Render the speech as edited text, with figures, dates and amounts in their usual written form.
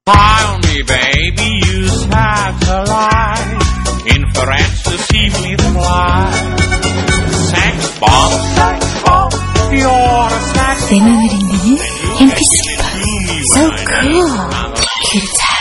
Tell me, baby, you satellite, inference to see me fly. Sex bomb, you're a sex bomb. 내 맘을 읽는 형태4. So cool. 귀를 잘